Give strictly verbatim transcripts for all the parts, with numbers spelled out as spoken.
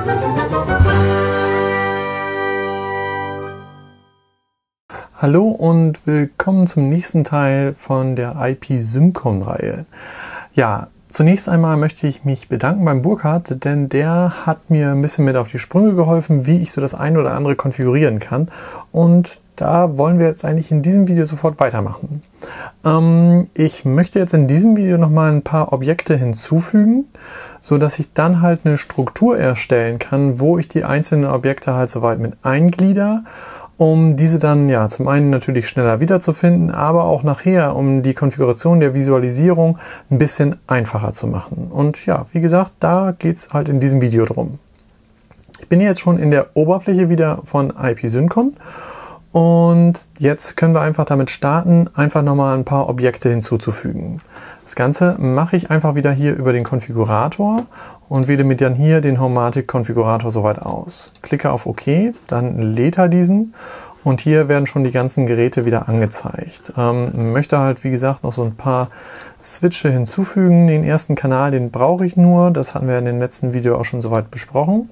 Hallo und willkommen zum nächsten Teil von der I P Symcon-Reihe. Ja, zunächst einmal möchte ich mich bedanken beim Burkhard, denn der hat mir ein bisschen mit auf die Sprünge geholfen, wie ich so das eine oder andere konfigurieren kann. Und da wollen wir jetzt eigentlich in diesem Video sofort weitermachen. Ähm, ich möchte jetzt in diesem Video nochmal ein paar Objekte hinzufügen, so dass ich dann halt eine Struktur erstellen kann, wo ich die einzelnen Objekte halt soweit mit einglieder, um diese dann ja zum einen natürlich schneller wiederzufinden, aber auch nachher, um die Konfiguration der Visualisierung ein bisschen einfacher zu machen. Und ja, wie gesagt, da geht es halt in diesem Video drum. Ich bin jetzt schon in der Oberfläche wieder von I P Symcon und jetzt können wir einfach damit starten, einfach nochmal ein paar Objekte hinzuzufügen. Das Ganze mache ich einfach wieder hier über den Konfigurator und wähle mir dann hier den Homematic-Konfigurator soweit aus. Klicke auf OK, dann lädt er diesen und hier werden schon die ganzen Geräte wieder angezeigt. Ähm, möchte halt, wie gesagt, noch so ein paar Switche hinzufügen. Den ersten Kanal, den brauche ich nur, das hatten wir in dem letzten Video auch schon soweit besprochen.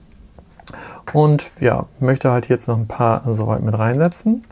Und ja, möchte halt jetzt noch ein paar soweit mit reinsetzen.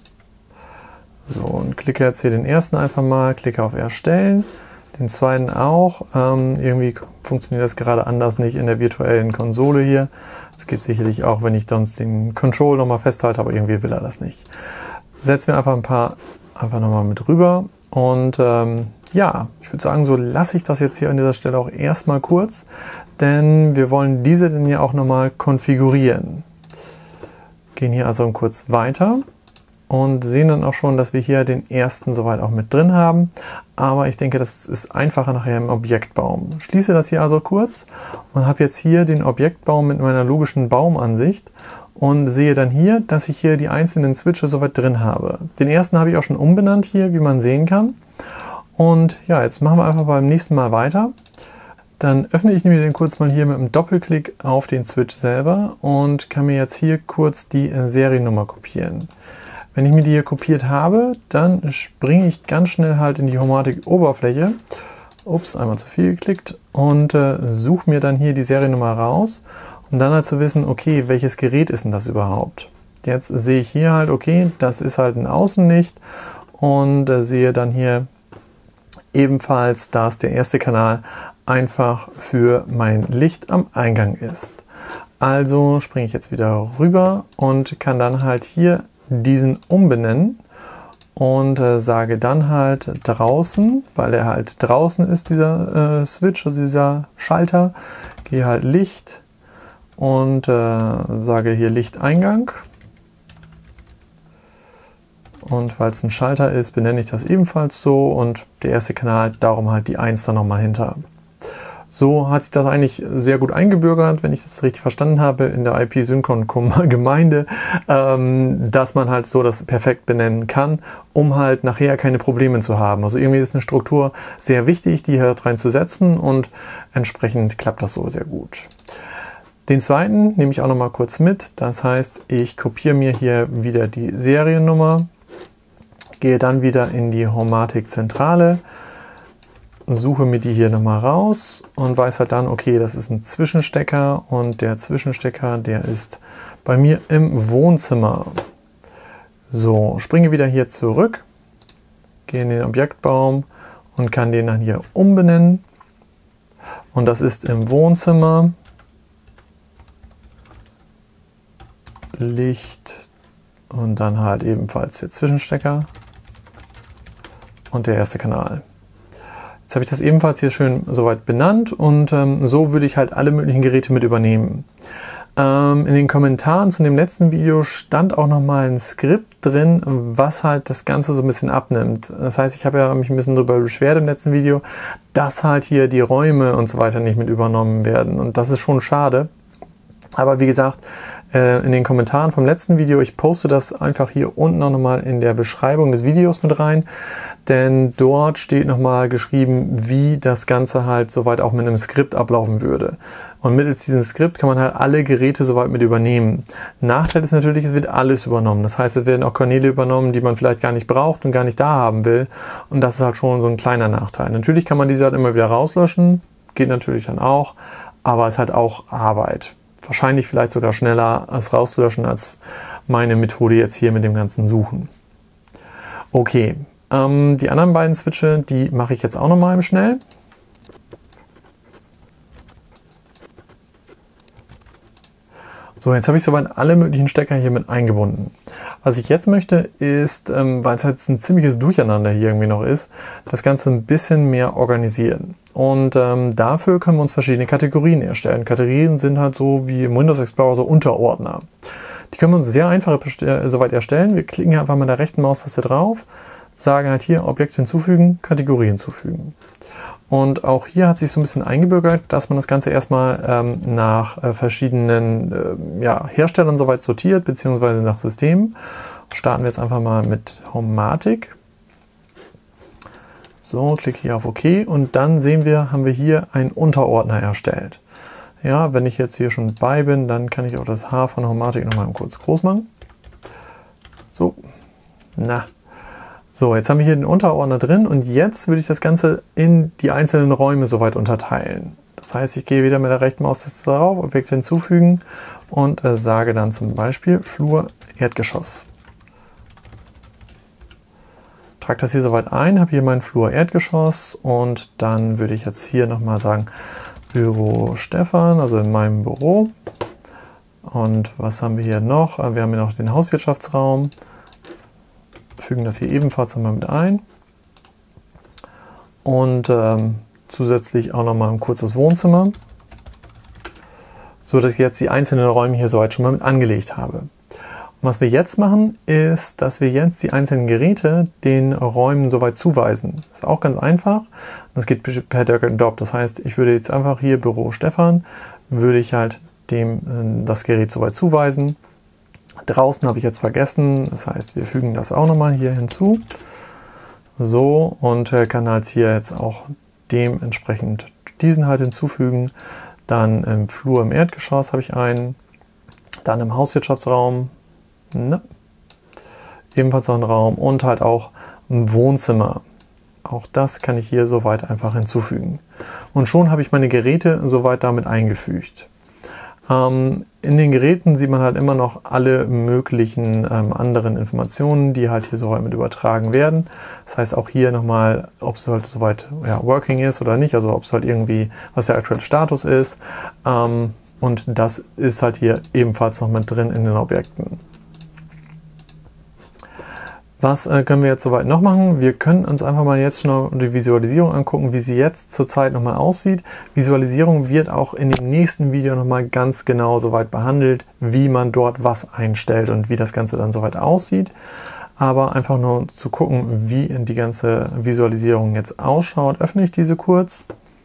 So, und klicke jetzt hier den ersten einfach mal, klicke auf Erstellen, den zweiten auch. Ähm, irgendwie funktioniert das gerade anders nicht in der virtuellen Konsole hier. Das geht sicherlich auch, wenn ich sonst den Control nochmal festhalte, aber irgendwie will er das nicht. Setzen wir einfach ein paar einfach nochmal mit rüber. Und ähm, ja, ich würde sagen, so lasse ich das jetzt hier an dieser Stelle auch erstmal kurz, denn wir wollen diese dann ja auch nochmal konfigurieren. Gehen hier also kurz weiter und sehen dann auch schon, dass wir hier den ersten soweit auch mit drin haben. Aber ich denke, das ist einfacher nachher im Objektbaum. Schließe das hier also kurz und habe jetzt hier den Objektbaum mit meiner logischen Baumansicht und sehe dann hier, dass ich hier die einzelnen Switche soweit drin habe. Den ersten habe ich auch schon umbenannt hier, wie man sehen kann. Und ja, jetzt machen wir einfach beim nächsten Mal weiter. Dann öffne ich mir den kurz mal hier mit einem Doppelklick auf den Switch selber und kann mir jetzt hier kurz die Seriennummer kopieren. Wenn ich mir die hier kopiert habe, dann springe ich ganz schnell halt in die Homematic-Oberfläche. Ups, einmal zu viel geklickt und äh, suche mir dann hier die Seriennummer raus, um dann halt zu wissen, okay, welches Gerät ist denn das überhaupt? Jetzt sehe ich hier halt, okay, das ist halt ein Außenlicht und äh, sehe dann hier ebenfalls, dass der erste Kanal einfach für mein Licht am Eingang ist. Also springe ich jetzt wieder rüber und kann dann halt hier diesen umbenennen und äh, sage dann halt draußen, weil er halt draußen ist, dieser äh, Switch, also dieser Schalter, gehe halt Licht und äh, sage hier Lichteingang. Und weil es ein Schalter ist, benenne ich das ebenfalls so und der erste Kanal, darum halt die eins dann nochmal hinter. So hat sich das eigentlich sehr gut eingebürgert, wenn ich das richtig verstanden habe, in der I P Symcon Gemeinde, ähm, dass man halt so das perfekt benennen kann, um halt nachher keine Probleme zu haben. Also irgendwie ist eine Struktur sehr wichtig, die hier reinzusetzen und entsprechend klappt das so sehr gut. Den zweiten nehme ich auch nochmal kurz mit, das heißt, ich kopiere mir hier wieder die Seriennummer, gehe dann wieder in die Homematic-Zentrale, suche mir die hier nochmal raus und weiß halt dann, okay, das ist ein Zwischenstecker und der Zwischenstecker, der ist bei mir im Wohnzimmer. So, springe wieder hier zurück, gehe in den Objektbaum und kann den dann hier umbenennen und das ist im Wohnzimmer Licht und dann halt ebenfalls der Zwischenstecker und der erste Kanal. Jetzt habe ich das ebenfalls hier schön soweit benannt und ähm, so würde ich halt alle möglichen Geräte mit übernehmen. Ähm, in den Kommentaren zu dem letzten Video stand auch nochmal ein Skript drin, was halt das Ganze so ein bisschen abnimmt. Das heißt, ich habe ja mich ein bisschen darüber beschwert im letzten Video, dass halt hier die Räume und so weiter nicht mit übernommen werden und das ist schon schade. Aber wie gesagt, in den Kommentaren vom letzten Video, ich poste das einfach hier unten auch nochmal in der Beschreibung des Videos mit rein, denn dort steht nochmal geschrieben, wie das Ganze halt soweit auch mit einem Skript ablaufen würde. Und mittels diesem Skript kann man halt alle Geräte soweit mit übernehmen. Nachteil ist natürlich, es wird alles übernommen. Das heißt, es werden auch Kanäle übernommen, die man vielleicht gar nicht braucht und gar nicht da haben will. Und das ist halt schon so ein kleiner Nachteil. Natürlich kann man diese halt immer wieder rauslöschen, geht natürlich dann auch, aber es ist halt auch Arbeit. wahrscheinlich vielleicht sogar schneller als rauszulöschen als meine Methode jetzt hier mit dem ganzen Suchen. Okay, ähm, die anderen beiden Switche, die mache ich jetzt auch nochmal im Schnell. So, jetzt habe ich soweit alle möglichen Stecker hier mit eingebunden. Was ich jetzt möchte ist, ähm, weil es halt ein ziemliches Durcheinander hier irgendwie noch ist, das Ganze ein bisschen mehr organisieren. Und ähm, dafür können wir uns verschiedene Kategorien erstellen. Kategorien sind halt so wie im Windows Explorer so Unterordner. Die können wir uns sehr einfach soweit erstellen. Wir klicken hier einfach mit der rechten Maustaste drauf, sagen halt hier Objekt hinzufügen, Kategorie hinzufügen. Und auch hier hat sich so ein bisschen eingebürgert, dass man das Ganze erstmal ähm, nach äh, verschiedenen äh, ja, Herstellern soweit sortiert, beziehungsweise nach Systemen. Starten wir jetzt einfach mal mit Homematic. So, klicke hier auf OK und dann sehen wir, haben wir hier einen Unterordner erstellt. Ja, wenn ich jetzt hier schon bei bin, dann kann ich auch das H von Homematic nochmal kurz groß machen. So, na. So, jetzt haben wir hier den Unterordner drin und jetzt würde ich das Ganze in die einzelnen Räume soweit unterteilen. Das heißt, ich gehe wieder mit der rechten Maustaste drauf, Objekt hinzufügen und äh, sage dann zum Beispiel Flur Erdgeschoss. Trage das hier soweit ein, habe hier meinen Flur Erdgeschoss und dann würde ich jetzt hier nochmal sagen Büro Stefan, also in meinem Büro. Und was haben wir hier noch? Wir haben hier noch den Hauswirtschaftsraum. Fügen das hier ebenfalls nochmal mit ein. Und ähm, zusätzlich auch nochmal ein kurzes Wohnzimmer. So dass ich jetzt die einzelnen Räume hier soweit schon mal mit angelegt habe. Und was wir jetzt machen, ist, dass wir jetzt die einzelnen Geräte den Räumen soweit zuweisen. Das ist auch ganz einfach. Das geht per Drag and Drop. Das heißt, ich würde jetzt einfach hier Büro Stefan, würde ich halt dem das Gerät soweit zuweisen. Draußen habe ich jetzt vergessen, das heißt, wir fügen das auch nochmal hier hinzu. So, und kann halt hier jetzt auch dementsprechend diesen halt hinzufügen. Dann im Flur im Erdgeschoss habe ich einen. Dann im Hauswirtschaftsraum. Ne. Ebenfalls noch ein Raum und halt auch ein Wohnzimmer. Auch das kann ich hier soweit einfach hinzufügen. Und schon habe ich meine Geräte soweit damit eingefügt. Ähm, in den Geräten sieht man halt immer noch alle möglichen ähm, anderen Informationen, die halt hier soweit mit übertragen werden. Das heißt auch hier nochmal, ob es halt soweit ja, working ist oder nicht, also ob es halt irgendwie, was der aktuelle Status ist. Ähm, und das ist halt hier ebenfalls noch mit drin in den Objekten. Was äh, können wir jetzt soweit noch machen? Wir können uns einfach mal jetzt schon die Visualisierung angucken, wie sie jetzt zurzeit nochmal aussieht. Visualisierung wird auch in dem nächsten Video nochmal ganz genau soweit behandelt, wie man dort was einstellt und wie das Ganze dann soweit aussieht. Aber einfach nur zu gucken, wie die ganze Visualisierung jetzt ausschaut, öffne ich diese kurz.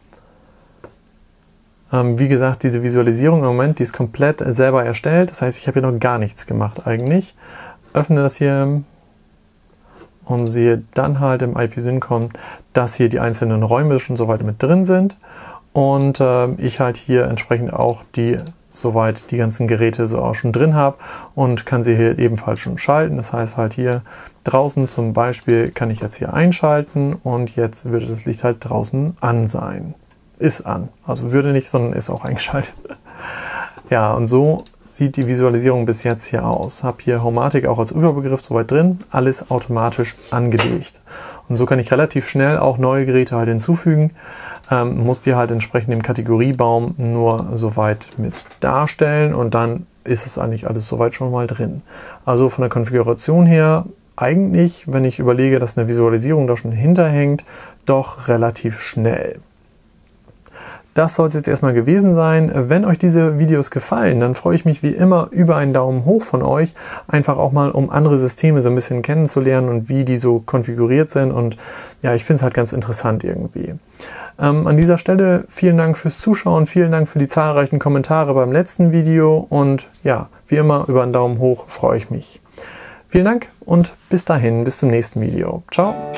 Ähm, wie gesagt, diese Visualisierung im Moment, die ist komplett selber erstellt. Das heißt, ich habe hier noch gar nichts gemacht eigentlich. Öffne das hier und sehe dann halt im I P Syncon, dass hier die einzelnen Räume schon soweit mit drin sind und äh, ich halt hier entsprechend auch die soweit die ganzen Geräte so auch schon drin habe und kann sie hier ebenfalls schon schalten. Das heißt halt hier draußen zum Beispiel kann ich jetzt hier einschalten und jetzt würde das Licht halt draußen an sein. Ist an, also würde nicht, sondern ist auch eingeschaltet. Ja, und so sieht die Visualisierung bis jetzt hier aus. Habe hier Homematic auch als Überbegriff soweit drin, alles automatisch angelegt. Und so kann ich relativ schnell auch neue Geräte halt hinzufügen, ähm, muss die halt entsprechend im Kategoriebaum nur soweit mit darstellen und dann ist es eigentlich alles soweit schon mal drin. Also von der Konfiguration her eigentlich, wenn ich überlege, dass eine Visualisierung da schon hinterhängt, doch relativ schnell. Das soll es jetzt erstmal gewesen sein. Wenn euch diese Videos gefallen, dann freue ich mich wie immer über einen Daumen hoch von euch. Einfach auch mal, um andere Systeme so ein bisschen kennenzulernen und wie die so konfiguriert sind. Und ja, ich finde es halt ganz interessant irgendwie. Ähm, an dieser Stelle vielen Dank fürs Zuschauen, vielen Dank für die zahlreichen Kommentare beim letzten Video. Und ja, wie immer über einen Daumen hoch freue ich mich. Vielen Dank und bis dahin, bis zum nächsten Video. Ciao!